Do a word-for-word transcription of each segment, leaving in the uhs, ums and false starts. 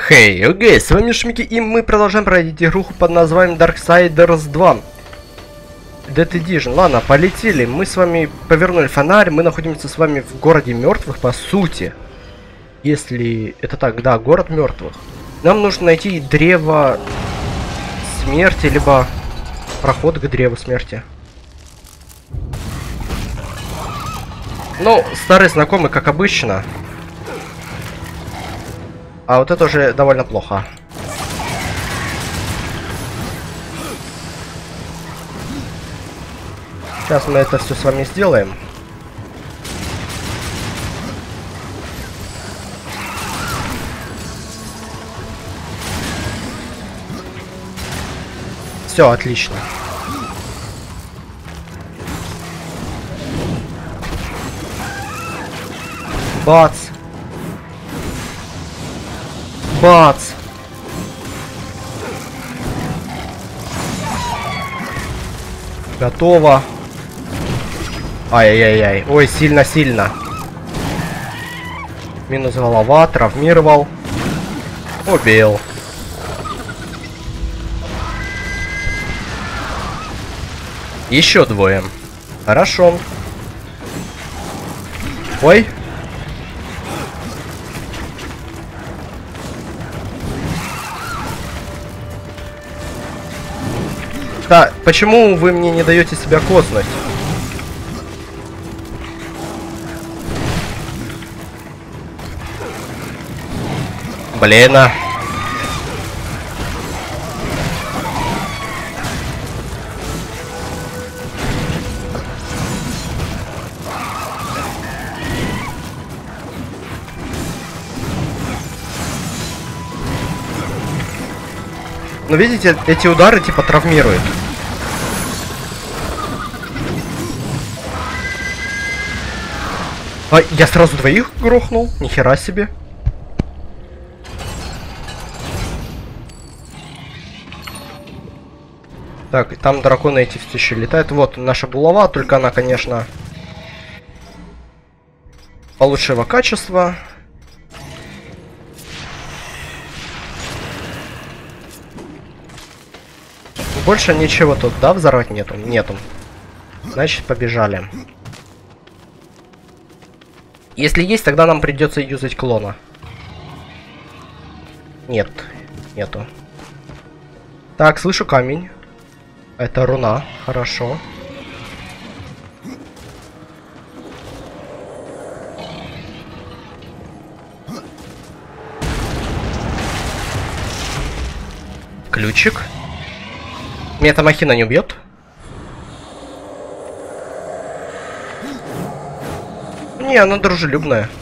Хей, hey, окей, okay, с вами Шмики, и мы продолжаем пройти игруху под названием Darksiders два. Dead Edition. Ладно, полетели. Мы с вами повернули фонарь, мы находимся с вами в городе мертвых, по сути. Если это так, да, город мертвых. Нам нужно найти древо смерти, либо проход к древу смерти. Ну, старый знакомый, как обычно. А вот это уже довольно плохо. Сейчас мы это все с вами сделаем. Все, отлично. Бац. Бац! Готово. Ай-яй-яй. Ой, сильно-сильно. Минус голова, травмировал. Убил. Еще двое. Хорошо. Ой. Да, почему вы мне не даете себя коснуть? Блин, а. Но видите, эти удары типа травмируют. А, я сразу двоих грохнул? Нихера себе. Так, там драконы эти все еще летают. Вот наша булава, только она, конечно, получшего качества. Больше ничего тут, да, взорвать нету? Нету. Значит, побежали. Если есть, тогда нам придется юзать клона. Нет, нету. Так, слышу камень. Это руна, хорошо. Ключик. Меня эта махина не убьет? Не, она дружелюбная.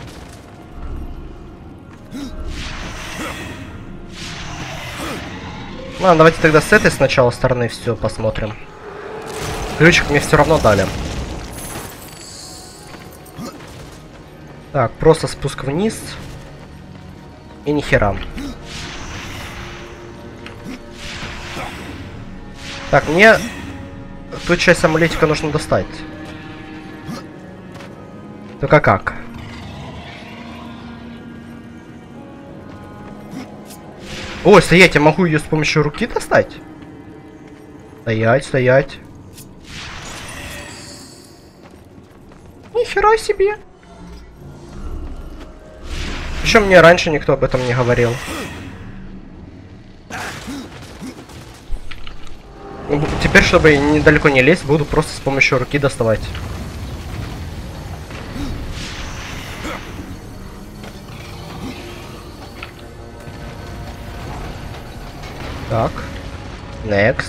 Ладно, давайте тогда с этой сначала стороны все посмотрим. Ключик мне все равно дали. Так, просто спуск вниз. И нихера. Так, мне ту часть амулетика нужно достать. Только как? Ой, стоять, я могу ее с помощью руки достать? Стоять, стоять. Нихера себе. Причем мне раньше никто об этом не говорил. Теперь, чтобы недалеко не лезть, буду просто с помощью руки доставать. Так. Next.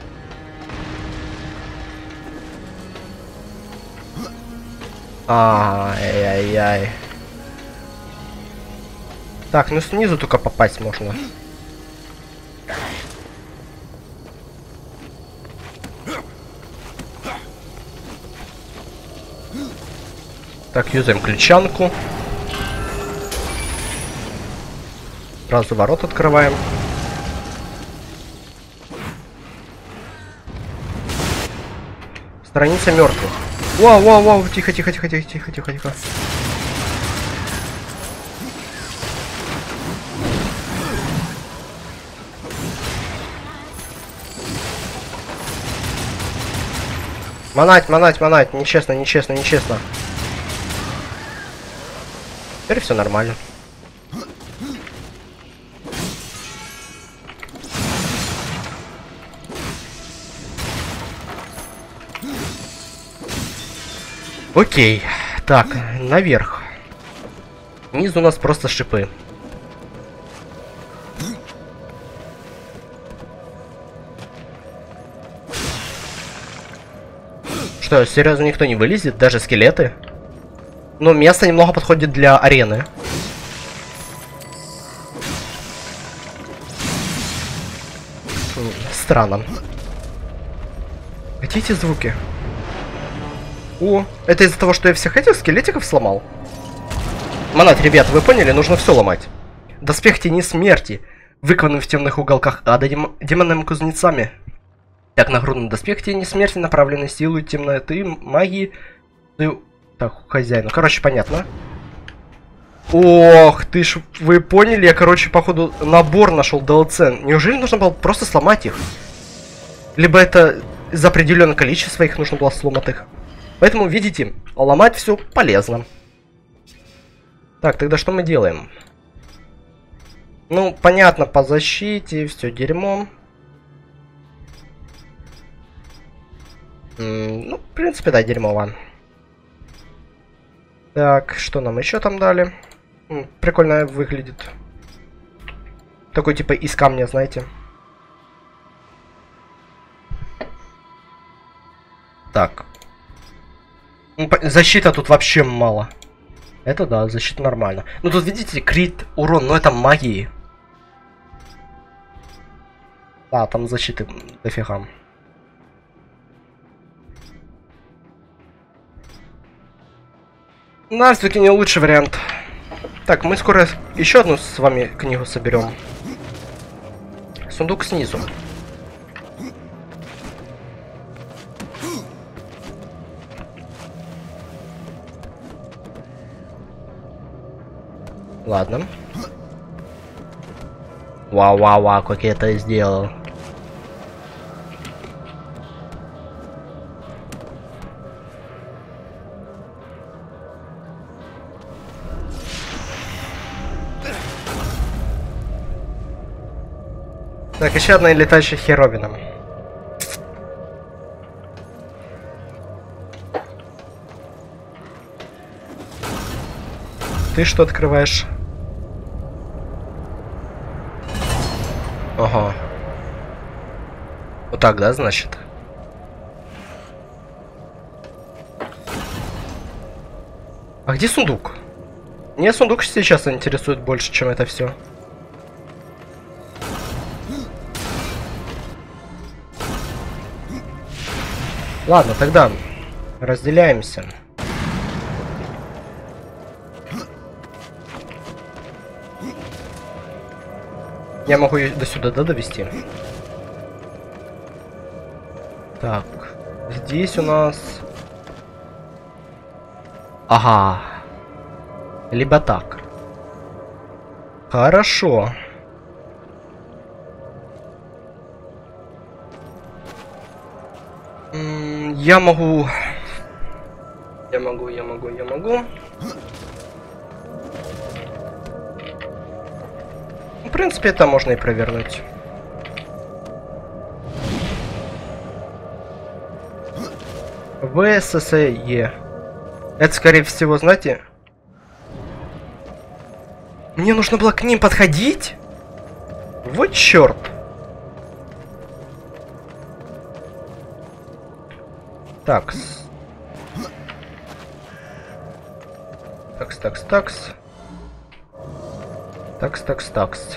Ай-яй-яй. Так, ну снизу только попасть можно. Так, юзаем ключанку. Сразу ворот открываем. Страница мертвых. Вау, вау, вау, тихо, тихо, тихо, тихо, тихо, тихо, тихо. Манать, манать, манать. Нечестно, нечестно, нечестно. Теперь все нормально. Окей. Так, наверх. Внизу у нас просто шипы. Что, серьезно, никто не вылезет? Даже скелеты? Но место немного подходит для арены. Странно. Где эти звуки? О, это из-за того, что я всех этих скелетиков сломал? Манат, ребят, вы поняли? Нужно все ломать. Доспех тени смерти. Выкованный в темных уголках ада дем демонами-кузнецами. Так, нагрудный доспех тени смерти, направленный силой темноты, магии. Так, хозяину. Короче, понятно. Ох, ты ж, вы поняли? Я, короче, походу, набор нашел ди эл си. Неужели нужно было просто сломать их? Либо это за определенное количество их нужно было сломать их. Поэтому, видите, ломать все полезно. Так, тогда что мы делаем? Ну, понятно, по защите, все дерьмо. М-м, ну, в принципе, да, дерьмово. Так, что нам еще там дали? М, прикольно выглядит. Такой типа из камня, знаете. Так. Защита тут вообще мало. Это да, защита нормально. Ну тут видите, крит, урон, но это магии. Да, там защиты дофига. Да, все-таки не лучший вариант. Так, мы скоро еще одну с вами книгу соберем. Сундук снизу. Ладно. Вау-вау-вау, как я это сделал. Так, еще одна летающая херовина. Ты что открываешь? Ага. Вот так, да, значит? А где сундук? Меня сундук сейчас интересует больше, чем это все. Ладно, тогда разделяемся. Я могу ее до сюда, да, довести? Так, здесь у нас... Ага. Либо так. Хорошо. М-м, я могу... Я могу, я могу, я могу. В принципе, это можно и провернуть. ВССЕ. Это, скорее всего, знаете... Мне нужно было к ним подходить? Вот черт. Такс. Такс, такс, такс. Такс, такс, такс.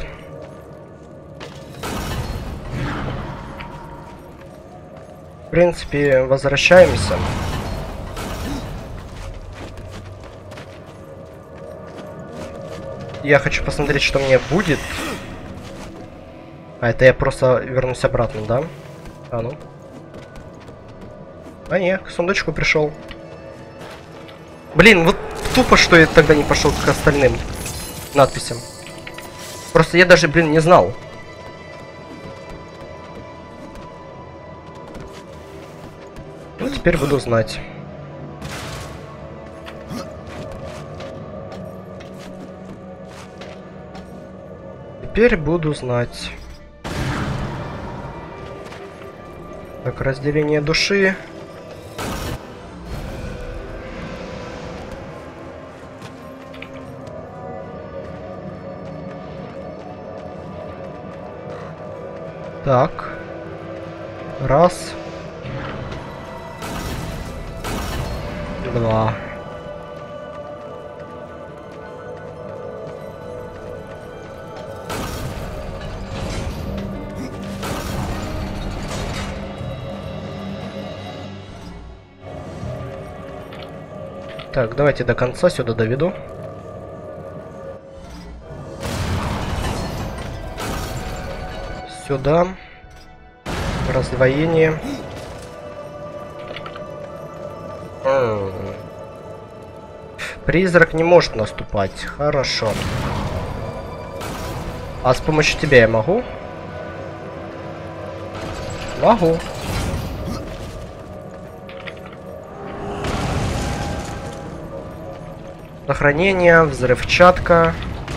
В принципе, возвращаемся. Я хочу посмотреть, что мне будет. А это я просто вернусь обратно, да? А ну. А не, к сундучку пришел. Блин, вот тупо, что я тогда не пошел к остальным надписям. Просто я даже, блин, не знал. теперь буду знать. Теперь буду знать. Так, разделение души. Так. Раз. Два. Так, давайте до конца сюда доведу. Сюда. Раздвоение. М-м. Призрак не может наступать. Хорошо. А с помощью тебя я могу? Могу. Сохранение, взрывчатка.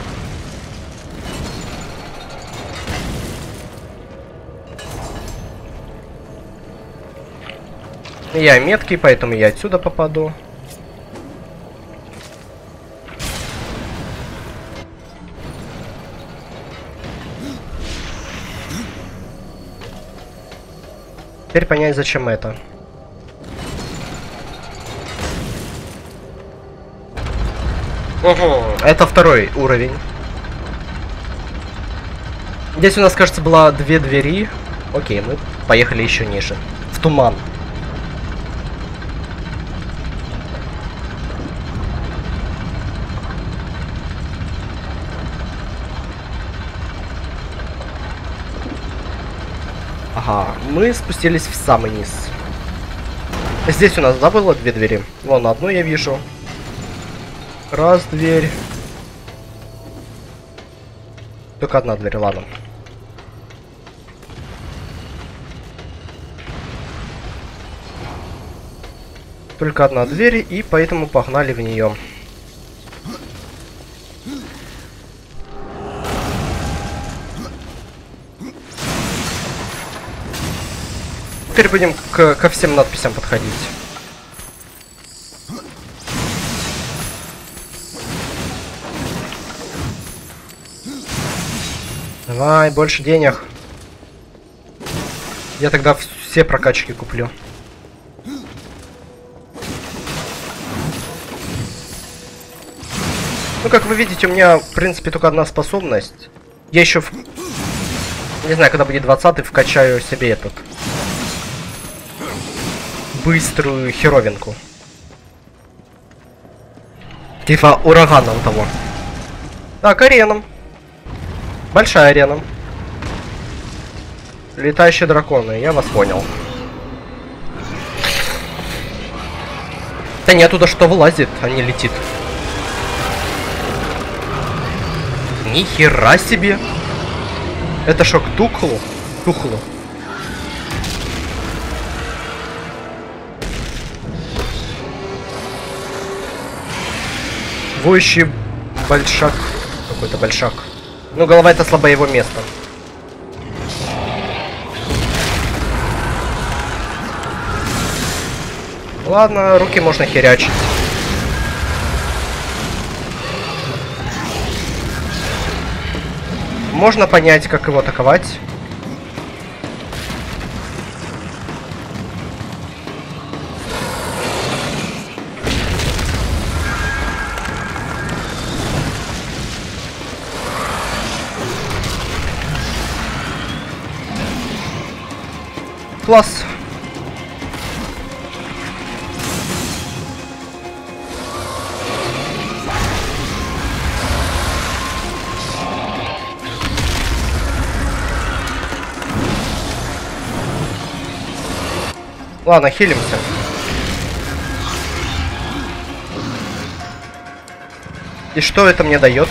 Я меткий, поэтому я отсюда попаду. Теперь понять, зачем это. Угу, это второй уровень. Здесь у нас, кажется, было две двери. Окей, мы поехали еще ниже. В туман. Ага, мы спустились в самый низ. Здесь у нас, да, было две двери? Вон, одну я вижу. Раз, дверь. Только одна дверь, ладно. Только одна дверь, и поэтому погнали в нее. Теперь будем к, ко всем надписям подходить. Давай, больше денег. Я тогда все прокачки куплю. Ну, как вы видите, у меня, в принципе, только одна способность. Я еще, в... не знаю, когда будет двадцатый, вкачаю себе этот. Быструю херовинку. Типа урагана у того. Так, арена. Большая арена. Летающие драконы, я вас понял. Да не, оттуда что вылазит, а не летит. Ни хера себе. Это шо, к тухлу? Тухлу. Воющий большак. Какой-то большак. Ну, голова — это слабое его место. Ладно, руки можно херячить. Можно понять, как его атаковать. Класс. Ладно, хилимся. И что это мне дает?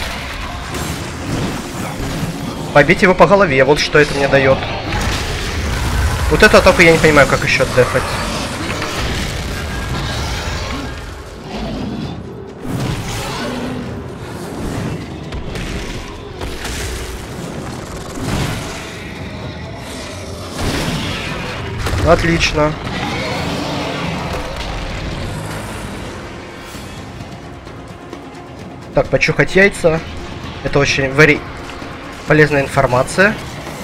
Побить его по голове, вот что это мне дает. Вот эту атаку я не понимаю, как еще дефать. Отлично. Так, почухать яйца. Это очень very полезная информация.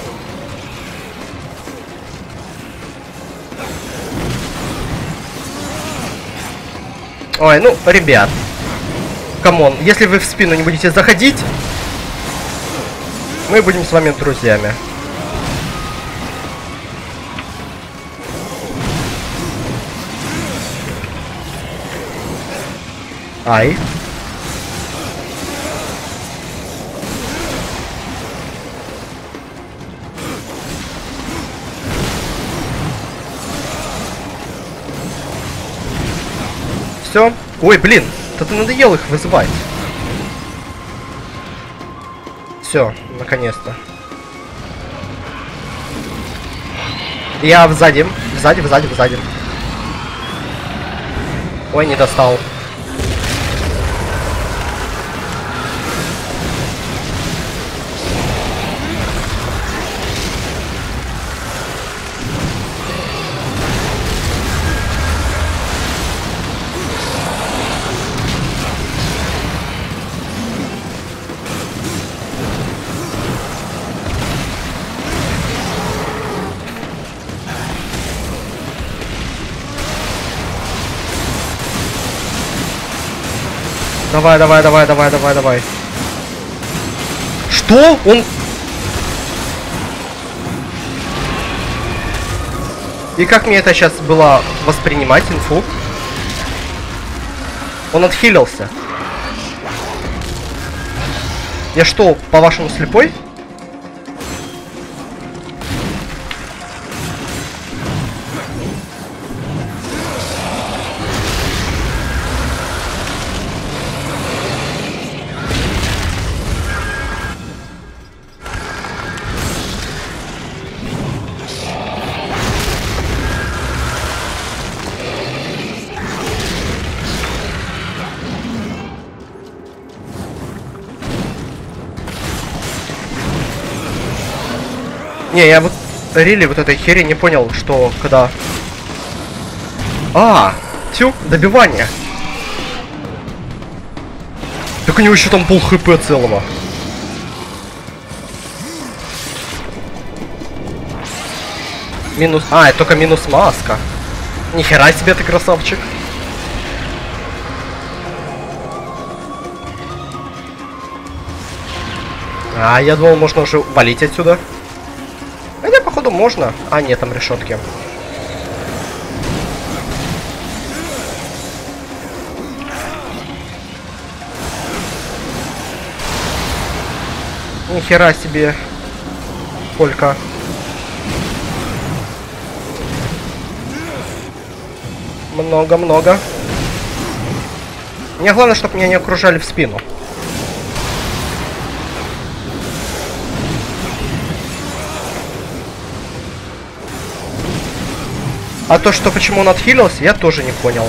Ой, ну, ребят. Камон, если вы в спину не будете заходить, мы будем с вами друзьями. Ай. Все. Ой, блин, да ты надоел их вызывать. Все, наконец-то. Я сзади, сзади, сзади, сзади. Ой, не достал. Давай, давай, давай, давай, давай, давай. Что? Он... И как мне это сейчас было воспринимать, инфу? Он отхилился. Я что, по-вашему, слепой? Не, я вот рили вот этой хери не понял, что когда... А, тю, добивание. Так у него еще там пол хп целого. Минус... А, это только минус маска. Нихера себе ты красавчик. А, я думал, можно уже валить отсюда. Хотя, походу, можно. А, нет, там решетки. Нихера себе. Сколько? Много-много. Мне главное, чтобы меня не окружали в спину. А то, что почему он отхилился, я тоже не понял.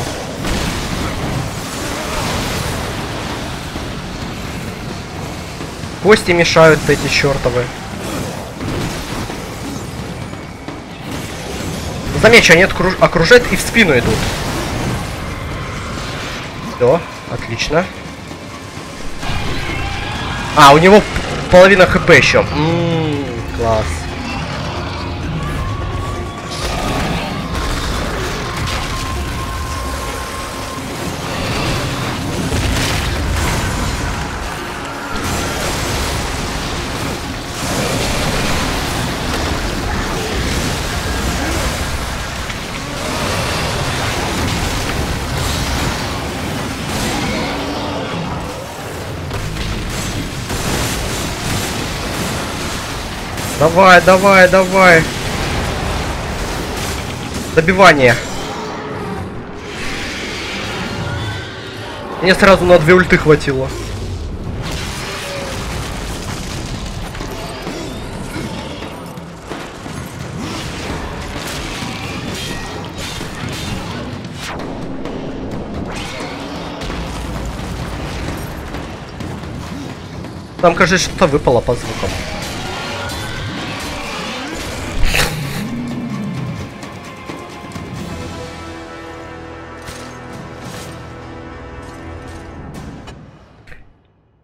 Кости мешают эти чертовы. Замечу, они окружают и в спину идут. Все, отлично. А, у него половина хп еще. Ммм, класс. Давай, давай, давай. Добивание. Мне сразу на две ульты хватило. Там, кажется, что-то выпало по звукам.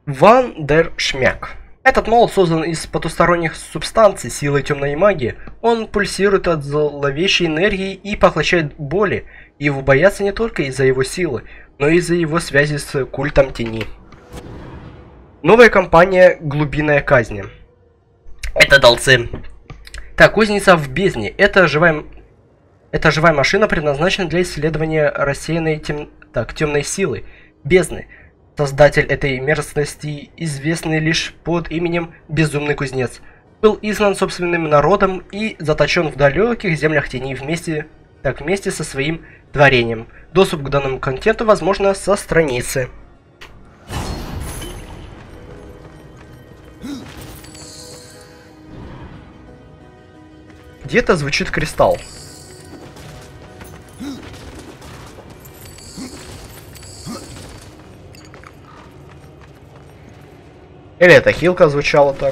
Ван дер Шмяк. Этот молот создан из потусторонних субстанций силой темной магии. Он пульсирует от зловещей энергии и поглощает боли. Его боятся не только из-за его силы, но и из-за его связи с культом тени. Новая компания «Глубинная казнь». Это долцы. Так, кузница в бездне. Это живая, это живая машина, предназначена для исследования рассеянной тем... так, темной силы бездны. Создатель этой мерзости, известный лишь под именем Безумный Кузнец, был изгнан собственным народом и заточен в далеких землях теней вместе, так, вместе со своим творением. Доступ к данному контенту возможно со страницы. Где-то звучит кристалл. Или это хилка звучала так.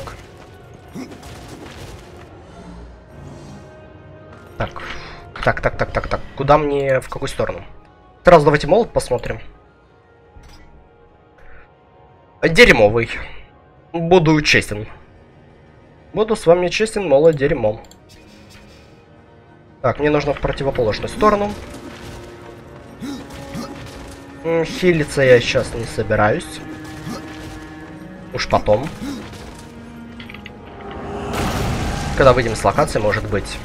Так. Так, так, так, так, так. Куда мне, в какую сторону? Сразу давайте молот посмотрим. Дерьмовый. Буду честен. Буду с вами честен, молот дерьмом. Так, мне нужно в противоположную сторону. Хилиться я сейчас не собираюсь. Уж потом. Когда выйдем с локации, может быть.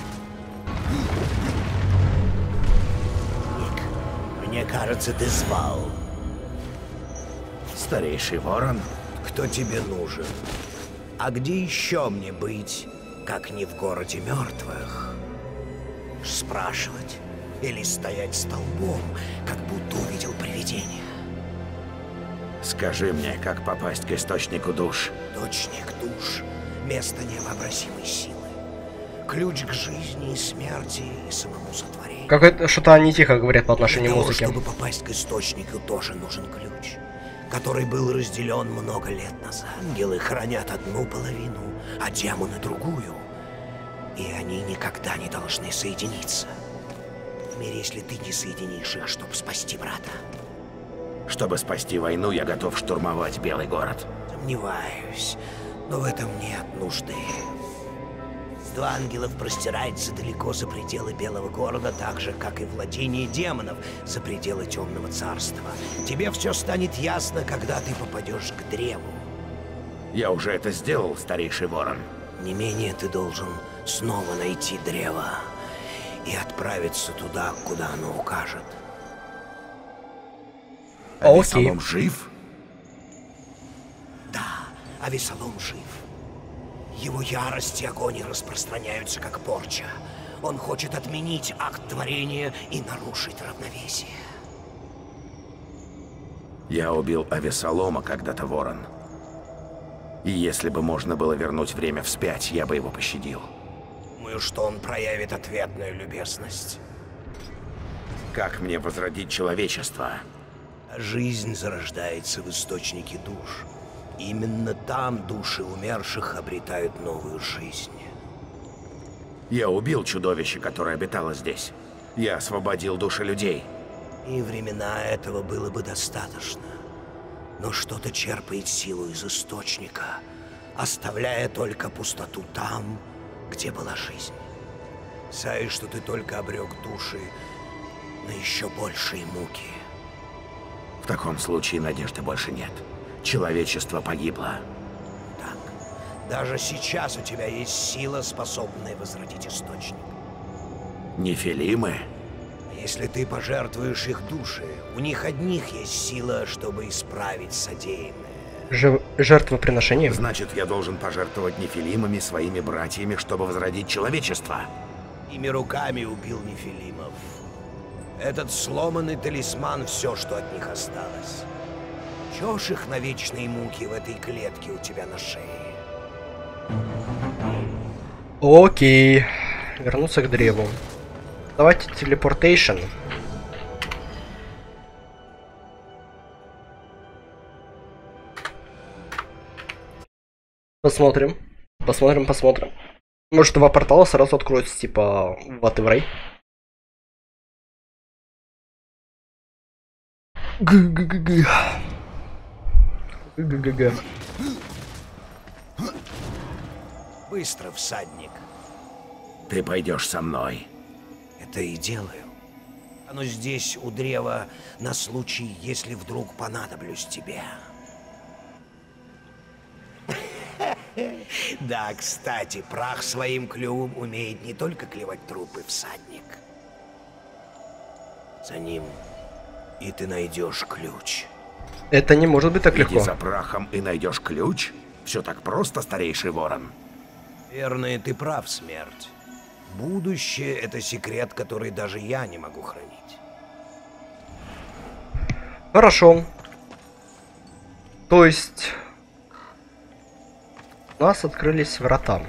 Мне кажется, ты звал. Старейший ворон, кто тебе нужен? А где еще мне быть, как не в городе мертвых? Спрашивать или стоять столбом, как будто увидел привидение? Скажи мне, как попасть к источнику душ? Источник душ — место невообразимой силы. Ключ к жизни и смерти и самому сотворению. Как это что-то они тихо говорят по отношению к Для того, музыке. чтобы попасть к источнику, тоже нужен ключ, который был разделен много лет назад. Ангелы хранят одну половину, а демоны другую. И они никогда не должны соединиться. В мире, если ты не соединишь их, чтобы спасти брата. Чтобы спасти войну, я готов штурмовать Белый город. Сомневаюсь, но в этом нет нужды. Два ангелов простирается далеко за пределы Белого города, так же, как и владение демонов за пределы Темного царства. Тебе все станет ясно, когда ты попадешь к древу. Я уже это сделал, старейший ворон. Не менее ты должен снова найти древо и отправиться туда, куда оно укажет. А Авесолом жив? Да, Авесолом жив. Его ярость и огонь распространяются, как порча. Он хочет отменить акт творения и нарушить равновесие. Я убил Авесолома когда-то, ворон. И если бы можно было вернуть время вспять, я бы его пощадил. Думаю, что он проявит ответную любезность. Как мне возродить человечество? Жизнь зарождается в источнике душ. Именно там души умерших обретают новую жизнь. Я убил чудовище, которое обитало здесь. Я освободил души людей. И времена этого было бы достаточно. Но что-то черпает силу из источника, оставляя только пустоту там, где была жизнь. Сай, что ты только обрек души на еще большие муки. В таком случае надежды больше нет. Человечество погибло. Так, даже сейчас у тебя есть сила, способная возродить источник. Нефилимы? Если ты пожертвуешь их души, у них одних есть сила, чтобы исправить содеянное. Жив... Жертвоприношение. Значит, я должен пожертвовать нефилимами своими братьями, чтобы возродить человечество. Ими руками убил нефилимов. Этот сломанный талисман — все, что от них осталось. Чёшь их на вечные муки в этой клетке у тебя на шее. Окей. Вернуться к древу. Давайте телепортейшн. Посмотрим. Посмотрим, посмотрим. Может, два портала сразу откроются, типа whatever. Г-г-г-г. ГГГ. Быстро, всадник. Ты пойдешь со мной. Это и делаю. Оно здесь, у древа, на случай, если вдруг понадоблюсь тебе. Да, кстати, прах своим клювом умеет не только клевать трупы, всадник. За ним и ты найдешь ключ. Это не может быть так Иди легко. за прахом и найдешь ключ? Все так просто, старейший ворон. Верно, и ты прав, смерть. Будущее — это секрет, который даже я не могу хранить. Хорошо. То есть... У нас открылись врата.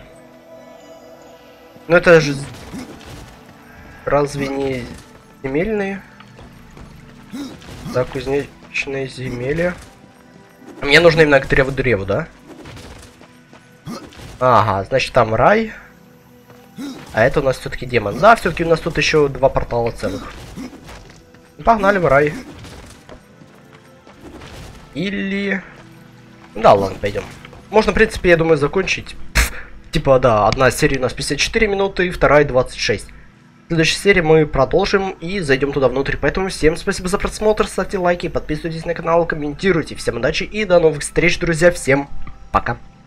Но это же... Разве не земельные? Да, кузнечные земелья. Мне нужно именно к древу-древу, да? Ага, значит там рай. А это у нас все-таки демон. Да, все-таки у нас тут еще два портала целых. Погнали в рай. Или... Да, ладно, пойдем. Можно, в принципе, я думаю, закончить. Пфф, типа, да, одна серия у нас пятьдесят четыре минуты, вторая двадцать шесть. В следующей серии мы продолжим и зайдем туда внутрь. Поэтому всем спасибо за просмотр, ставьте лайки, подписывайтесь на канал, комментируйте. Всем удачи и до новых встреч, друзья. Всем пока.